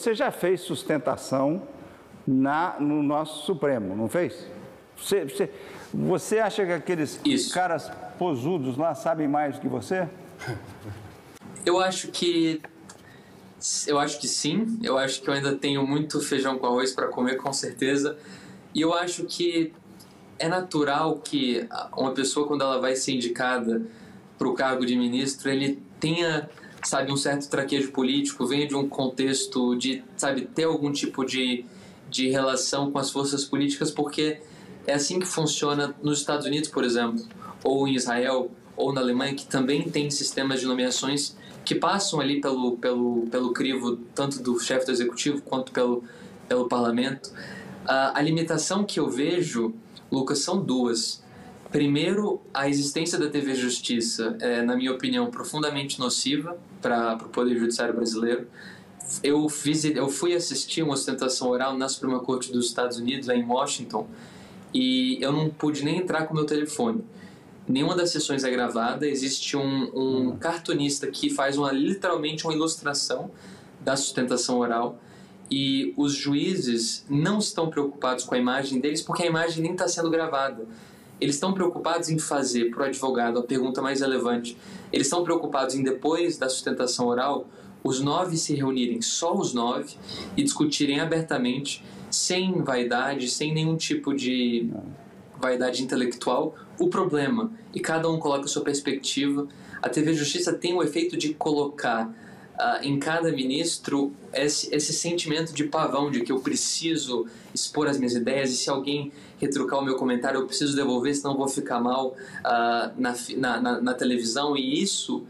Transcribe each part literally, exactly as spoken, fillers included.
Você já fez sustentação na, no nosso Supremo, não fez? Você, você, você acha que aqueles Isso. caras posudos lá sabem mais do que você? Eu acho que... Eu acho que sim. Eu acho que eu ainda tenho muito feijão com arroz para comer, com certeza. E eu acho que é natural que uma pessoa, quando ela vai ser indicada para o cargo de ministro, ele tenha, sabe, um certo traquejo político, venha de um contexto de, sabe, ter algum tipo de, de relação com as forças políticas, porque é assim que funciona nos Estados Unidos, por exemplo, ou em Israel, ou na Alemanha, que também tem sistemas de nomeações que passam ali pelo, pelo, pelo crivo tanto do chefe do executivo quanto pelo, pelo parlamento. A, a limitação que eu vejo, Lucas, são duas. Primeiro, a existência da T V Justiça é, na minha opinião, profundamente nociva para o Poder Judiciário brasileiro. Eu, fiz, eu fui assistir uma ostentação oral na Suprema Corte dos Estados Unidos, lá em Washington, e eu não pude nem entrar com o meu telefone. Nenhuma das sessões é gravada, existe um, um cartunista que faz uma, literalmente uma ilustração da sustentação oral, e os juízes não estão preocupados com a imagem deles porque a imagem nem está sendo gravada. Eles estão preocupados em fazer para o advogado a pergunta mais relevante. Eles estão preocupados em, depois da sustentação oral, os nove se reunirem, só os nove, e discutirem abertamente, sem vaidade, sem nenhum tipo de vaidade intelectual, o problema. E cada um coloca a sua perspectiva. A T V Justiça tem o efeito de colocar uh, em cada ministro esse, esse sentimento de pavão, de que eu preciso expor as minhas ideias, e se alguém retrucar o meu comentário, eu preciso devolver, senão eu vou ficar mal uh, na, na, na, na televisão. E isso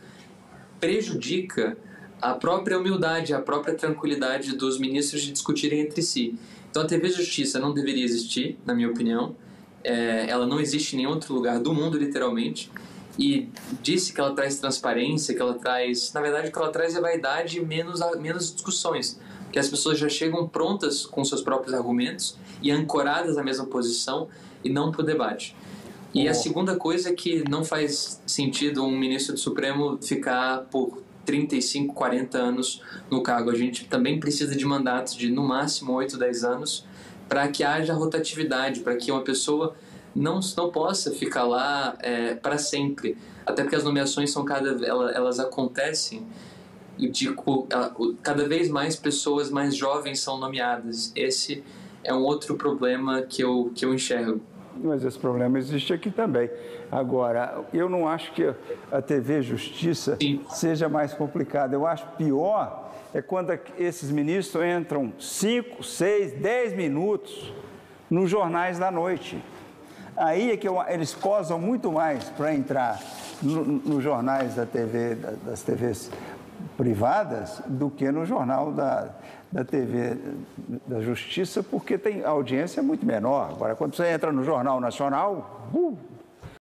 prejudica a própria humildade, a própria tranquilidade dos ministros de discutirem entre si. Então a T V Justiça não deveria existir, na minha opinião. É, ela não existe em nenhum outro lugar do mundo, literalmente. E disse que ela traz transparência, que ela traz... Na verdade, o que ela traz é vaidade e menos, menos discussões. Que as pessoas já chegam prontas com seus próprios argumentos e ancoradas na mesma posição e não para o debate. E a segunda coisa é que não faz sentido um ministro do Supremo ficar por trinta e cinco, quarenta anos no cargo. A gente também precisa de mandatos de, no máximo, oito, dez anos, para que haja rotatividade, para que uma pessoa não, não possa ficar lá é, para sempre. Até porque as nomeações são cada, elas, elas acontecem e de, cada vez mais pessoas mais jovens são nomeadas. Esse é um outro problema que eu, que eu enxergo. Mas esse problema existe aqui também. Agora, eu não acho que a T V Justiça Sim. seja mais complicada. Eu acho pior é quando esses ministros entram cinco, seis, dez minutos nos jornais da noite. Aí é que eu, eles posam muito mais para entrar no, nos jornais da T V, das T Vs privadas, do que no jornal da, da T V da Justiça, porque tem a audiência muito menor. Agora, quando você entra no Jornal Nacional, uh,